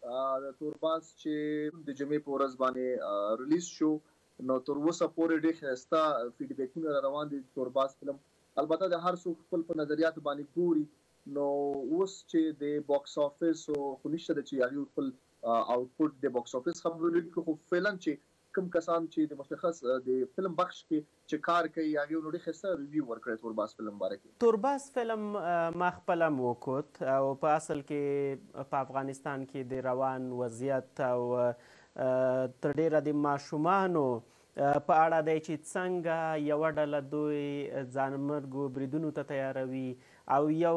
د تورباز چې د جمعې په ورځ باندې ریلیز شو نو تر اوسه پورې ډېر ښایسته فیډبیکونه را روان دي تورباز فلم. البته د هر څوک خپل په نظریاتو باندې ګوري. نو اوس چې د باکس افیس خو نشته ده چې هغوی خپل آوټپوټ د باکس افیس خبرې وکړي، خو فعلا چې کوم کسان چې د مشخص د فلم بخش کې چې کار کوي هغوی نو ډېر ښایسته ریویو ورکړی تورباز فلم باره کې. تورباز فلم ما خپله هم وکوت او په اصل کې په افغانستان کې د روان وضعیت او تر ډېره د ماشومانو په اړه دی چې څنګه یوه ډله دوی ځانمرګو بریدونو ته تیاروي او یو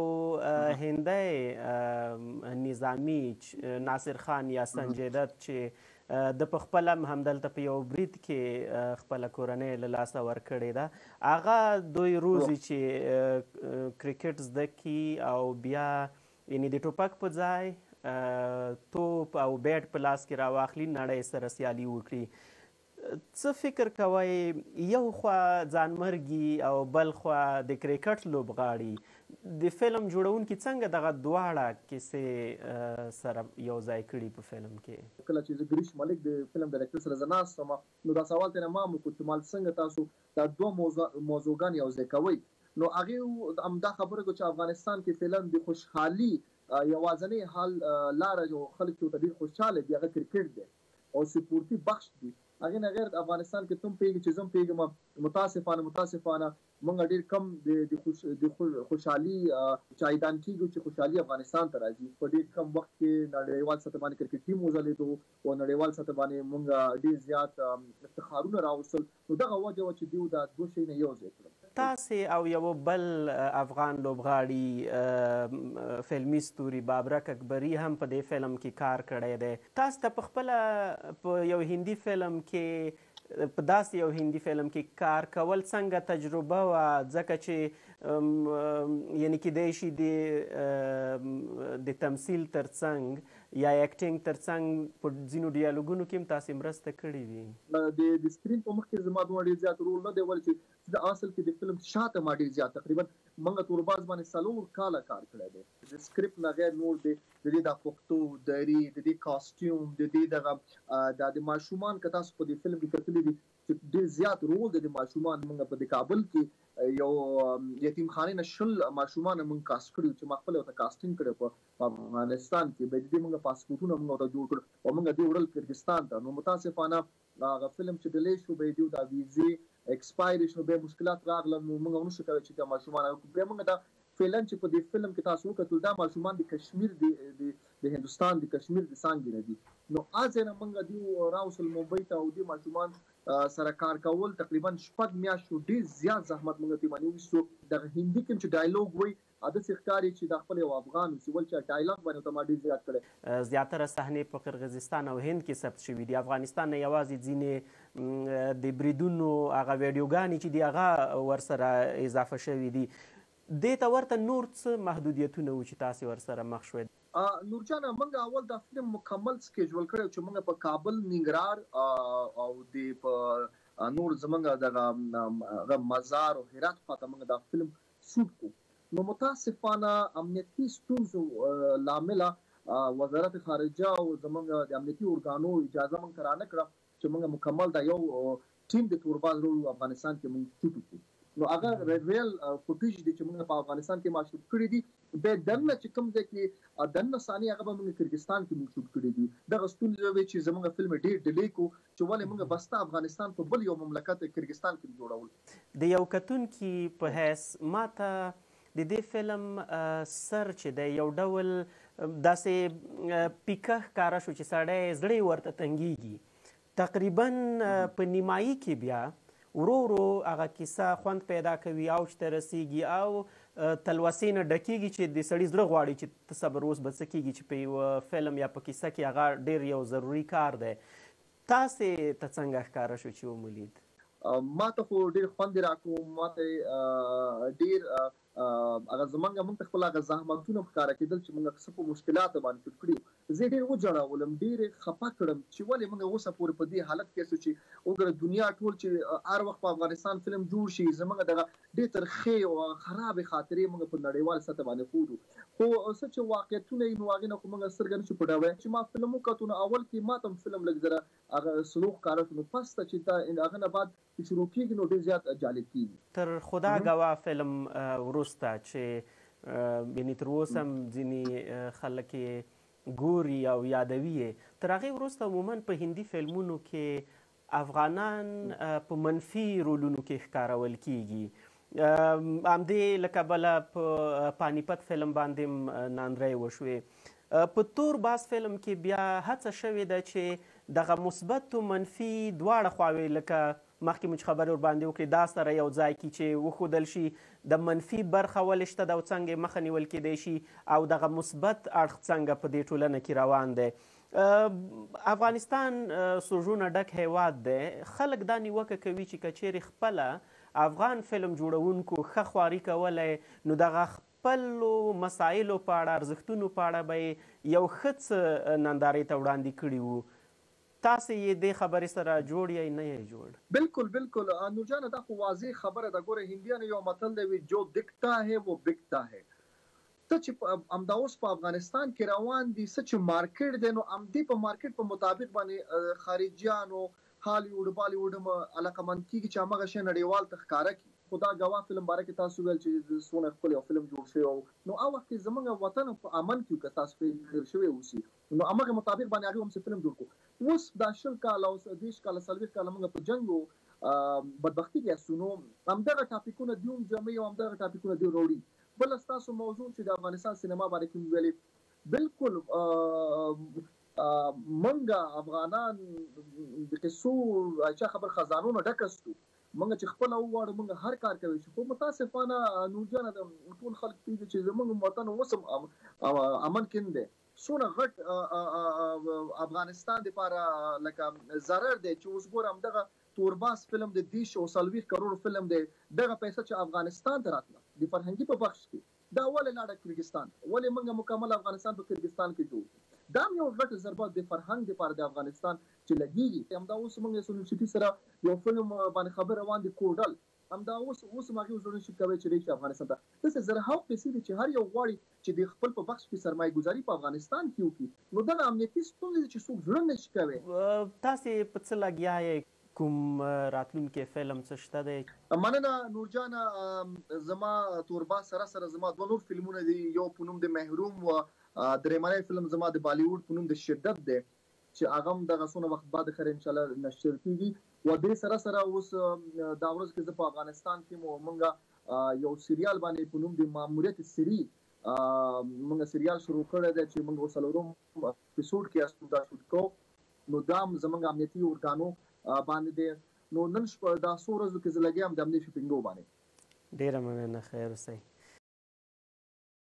هندی نظامي ناصر خان یا سنجय دت چې د په خپله هم همدلته په یو برید کې خپله کورنۍ له لاسه ورکړې ده، هغه دوی روزي چې کرکټ زده کړي او بیا یعنې د ټوپک په ځای توپ او بیټ په لاس کې راواخلي، نړۍ سره سیالي وکړي. څه فکر کوئ یو خوا ځانمرګي او بل خوا د کرکټ لوبغاړي د فلم جوړونکي څنګه دغه دواړه کیسې سره یو ځای کړي په فلم کې؟ کله چې زه ګریش ملک د فلم ډایرکټر سره زه ناست وم نو دا سوال ترې ما هم وکړو چې مال څنګه تاسو دا دوه موضوعګان یو ځای کوئ. نو هغې همدا خبره کړو چې افغانستان کې فعلا د خوشحالي یوازینۍ حل لاره جو خلک چې ورته ډېر خوشحاله دي هغه کرکټ دی او سپورتي بخش دي. هغې نه غیر افغانستان کې تم پیږي چې زم پیږم متاسفانه موږ ډېر کم د خوشحالي چایدان کېږو چې خوشحالي افغانستان ته راځي. په ډېر کم وخت کې نړیوال سطح باندې کرکټ ټیم وځلېدو او نړیوال سطح باندې موږ ډېر زیات افتخارونه راوستل. نو دغه وجه وه چې دوی دا دوه شیونه یو ځای کړل. تاسې او یو بل افغان لوبغاړي فلمي ستوري بابرک اکبري هم په دې فلم کې کار کړی دی. تاسو ته په خپله په یو هندي فلم کې په داسې یو هندي فلم کې کار کول څنګه تجربه وه؟ ځکه چې یعنې کیدای شي د تمثیل تر څنګ یا اکټینګ تر څنګ په ځینو ډیالوګونو کې هم تاسې مرسته کړې وي. د سکرین په مخ کې زما دومره ډېر زیات رول نه دی، ولې چې د اصل کې د فلم شاته ما ډېر زیات تقریبا موږ تورباز باندې 4 کاله کار کړی دی. د سکرپټ نه غیر نور د دې د پښتو دري د دې کاسټیوم د دې دغه د ماشومان که تاسو په دې فلم کې کتلی دي چې ډېر زیات رول دی د ماشومان. موږ په کابل کې یو یتیمخانې نه 10 ماشومان موږ کاسټ کړي چې ما خپل ورته کاسټینګ کړی په افغانستان کې. به دې موږ پاسپورټونه موږ ورته جوړ کړل او موږ دې وړل کردستان ته. نو متاسفانه هغه فلم چې ډیلی شو به دې د ویزې ایکسپایر شو، به مشکلات راغله نو موږ ونشو کولی چې دا ماشومان بیا موږ دا فعلا چې په دې فلم کې تاسو وکتل دا ماشومان د کشمیر د هندوستان د کشمیر د څانګې نه دي. نو ازنه موږ دی راوصل ممبئی ته او د ماشومان سره کار کول تقریبا 7 میاشتو ډېر زیات زحمت موږ ته باندې وسو. د هندي کې چې ډایلوګ وای اده ښکاري چې د خپل یو افغان سیول چې ډایلوګ باندې ته ما ډېر زیات کړی. زیاتره صحنې په قرغیزستان او هند کې ثبت شوي دي. افغانستان نه یوازې ځینې د بریدونو هغه ویډیوګانې چې دي هغه ورسره اضافه شوي دي. دې ته ورته نور څه محدودیتونه وو چې تاسې ورسره مخ شوئ؟ نورجانه موږ اول دا فلم مکمل سکیجول کړی چې موږ په کابل، ننګرهار او د په نور زمونږ دغه مزار او هرات خواته موږ دا فلم شوټ کړو. نو متاسفانه امنیتي ستونزو لامله وزارت خارجه او زمونږ د امنیتي ارګانو اجازه موږ ته رانه کړه چې موږ مکمل دا یو ټیم د تورباز افغانستان کې موږ شوټ کړو. نو هغه ریل فوټیج دي چې موږ په افغانستان کې ما شوټ کړی دي. به دنه چې کوم ځای کې دنه ثانیه هغه به موږ کرغیزستان کې موږ شوټ کړی دي. دغه ستونزه وی چې زموږ فلم ډېر ډیلی کو چې ولې موږ بسته افغانستان په بل یو مملکت کرغیزستان کې جوړول. د یو کتونکي په حیث ماته د دې فلم سر چې دی یو ډول داسې پیکه ښکاره شو چې سړی زړه ورته تنګیږي. تقریبا په نیمایي کې بیا ورو ورو هغه کیسه خوند پیدا کوي او چې ته رسیږي او تلوسې نه ډکیږي چې د سړي زړه غواړي چې ته صبر اوس به څه کېږي چې په یوه فلم یا په کیسه کې هغه ډېر یو ضروري کار دی. تاسې ته څنګه ښکاره شو چې ومولید؟ ما ته خو ډېر خوند راکړو. ما ته ډېر هغه زمونږ ته خپل هغه زحمتونه ښکاره کېدل چې موږ څه په مشکلاتو باندې شوټ کړي. زه ډېر وځړاولم، ډېر خفه کړم چې ولې موږ اوسه پورې په دې حالت کې یو چې وګوره دنیا ټول چې هر وخت په افغانستان فلم جوړ شي زموږ دغه ډېر ترخې او خرابې خاطرې موږ په نړیوال سطح باندې ښودو. خو څه چې واقعیتونه یې نو هغې نه خو موږ سترګه نشو پټوی چې ما فلم وکتو نو اول کې ما ته هم فلم لږ ذره هغه سلوک ښکاره شو، نو پس ته چې هغه نه بعد چې شروع کېږي نو ډېر زیات جالب کېږي. تر خدا ګواه فلم وروسته چې یعنې تر اوسه هم ځینې خلک یې ګوري او یادوي یې، تر هغې وروسته عموما په هندي فلمونو کې افغانان په منفي رولونو کې ښکارول کېږي. همدې له کبله په پانیپت فلم باندې هم ناندرۍ وشوې. په تور باز فلم کې بیا هڅه شوې ده چې دغه مثبت و منفي دواړه خواوې لکه مخکې مو چې خبرې ورباندې وکړې دا سره یو ځای کې چې وښودل شي د منفي برخه ولې شته ده او څنګه یې مخه نیول کیدی شي او دغه مثبت اړخ څنګه په دې ټولنه کې روان دی. افغانستان سوژونه ډک هیواد دی، خلک دا نیوکه کوي چې که چیرې خپله افغان فلم جوړونکو ښه خواري کولی نو دغه خپلو مسایلو په اړه ارزښتونو په اړه به یو ښه څه نندارې ته وړاندې کړي وو. تاسې یې دې خبرې سره جوړ یا نه یې جوړ؟ بالکل بالکل نورجانه دا خو واضح خبره ده. ګوره هندیانو یو متل دی جو دکھتا ہے وہ بکتا ہے. ته چې همدا اوس په افغانستان کې روان دي څه چې مارکیټ دی نو همدې په مارکیټ په مطابق باندې خارجیانو هالیوډ بالیوډ هم علاقمند کېږي چې همغه شی نړیوال ته ښکاره کړي. خدا ګواه فلم باره کې تاسو ویل چې څونه ښکلی یو فلم جوړ شوی نو هغه وخت کې زموږ وطن په امن کې که تاسو فکر شوی اوسي نو همغه مطابق باندې هغوی هم څه فلم جوړ کړو. اوس دا 20 کاله او 30 کاله 40 کاله موږ په جنګ و بدبختي کې یاستو نو همدغه ټاپیکونه دي هم جمعي او همدغه ټاپیکونه دي وروړي. بل ستاسو موضوع چې د افغانستان سینما باره کې مو ویلې بالکل موږ افغانان د قصو چا خبر خزانونه ډک استو. موږ چې خپله وغواړو موږ هر کار کوی شو، خو متاسفانه نورجانه د ټول خلک پوهېږي چې زموږ وطن اوس هم امن کې نه دی. څونه غټ افغانستان دپاره لکه ضرر دی چې اوس ګوره همدغه تورباز فلم د 30 کروڑ فلم دی، دغه پیسه چې افغانستان ته راتله د فرهنګي په بخش کې دا ولې لاړه کرګستان، ولې موږ مکمل افغانستان په کرګستان کې جوړ. دا یو غټ ضربه د فرهنګ دپاره د افغانستان چې لګېږي. همدا اوس موږ یونیورسټي سره یو فلم باندې خبر روان دي کوډل، همدا اوس هم هغې ژورنالشپ کوي چې راشي افغانستان ته. داسې زرهاو پیسې دي چې هر یو غواړي چې د خپل په بخش کې سرمایه ګذاري په افغانستان کې وکړي. نو دغه امنیتي ستونزې دي چې څوک زړه نشي کوی. تاسې په څه لګیا یې؟ کوم راتلونکی فلم څه شته دی؟ مننه نورجانه. زما تورباز سره سره زما 2 نور فلمونه دي، یو په نوم د محروم و درېمنی فلم زما د بالیوډ په نوم د شدت دی چې هغه هم دغه څونه وخت بعد خیر انشاءالله نشر کېږي. و دې سره سره اوس دا ورځ کې زه په افغانستان کې مو موږ یو سریال باندې په نوم د ماموریت سری موږ سریال شروع کړی دی چې موږ څلورم اپیسوډ کې یاستو دا شوټ کوو. نو دا هم زموږ امنیتي ارګانو باندې دی. نو نن دا څو ورځو کې زه لګیا یم د امنیتي شوټینګو باندې. ډېره مننه، خیر اوسئ.